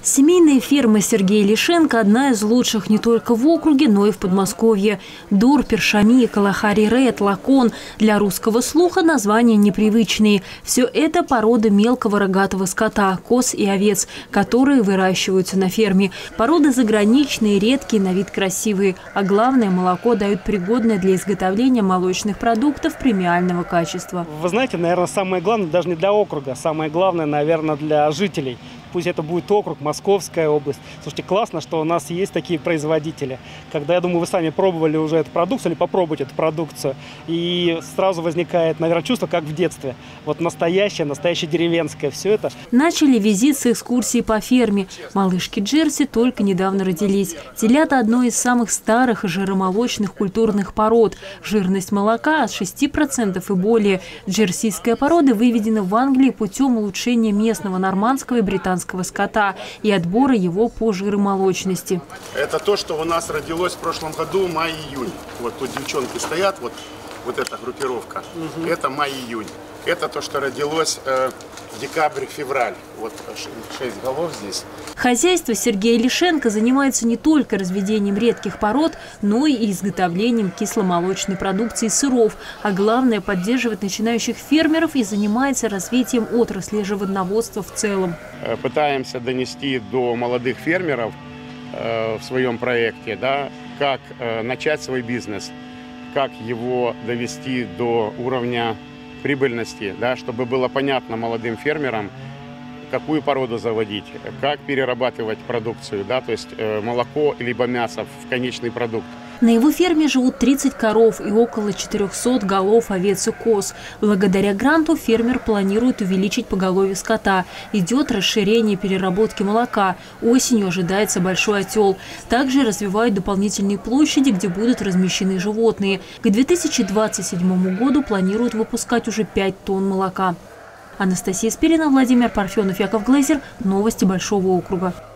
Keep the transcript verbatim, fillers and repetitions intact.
Семейная ферма Сергея Лишенко – одна из лучших не только в округе, но и в Подмосковье. Дур, Першами, Калахари Ред, Лакон – для русского слуха названия непривычные. Все это породы мелкого рогатого скота, коз и овец, которые выращиваются на ферме. Породы заграничные, редкие, на вид красивые. А главное – молоко дают пригодное для изготовления молочных продуктов премиального качества. Вы знаете, наверное, самое главное даже не для округа, самое главное, наверное, для жителей. Пусть это будет округ, Московская область. Слушайте, классно, что у нас есть такие производители. Когда, я думаю, вы сами пробовали уже эту продукцию или попробуйте эту продукцию, и сразу возникает, наверное, чувство, как в детстве. Вот настоящее, настоящее деревенское, все это. Начали визит с экскурсии по ферме. Малышки Джерси только недавно родились. Телята – одной из самых старых жиромолочных культурных пород. Жирность молока от шести процентов и более. Джерсийская порода выведена в Англии путем улучшения местного нормандского и британского скота и отбора его по жиромолочности. Это то, что у нас родилось в прошлом году, май-июнь. Вот тут девчонки стоят, вот, вот эта группировка. Угу. Это май-июнь. Это то, что родилось э, декабрь-февраль. Вот шесть голов здесь. Хозяйство Сергея Лишенко занимается не только разведением редких пород, но и изготовлением кисломолочной продукции сыров. А главное, поддерживает начинающих фермеров и занимается развитием отрасли животноводства в целом. Пытаемся донести до молодых фермеров э, в своем проекте, да, как э, начать свой бизнес, как его довести до уровня прибыльности, да, чтобы было понятно молодым фермерам, какую породу заводить, как перерабатывать продукцию, да, то есть э, молоко либо мясо в конечный продукт. На его ферме живут тридцать коров и около четырёхсот голов овец и коз. Благодаря гранту фермер планирует увеличить поголовье скота. Идет расширение переработки молока. Осенью ожидается большой отел. Также развивают дополнительные площади, где будут размещены животные. К две тысячи двадцать седьмому году планируют выпускать уже пять тонн молока. Анастасия Спирина, Владимир Парфенов, Яков Глейзер. Новости Большого округа.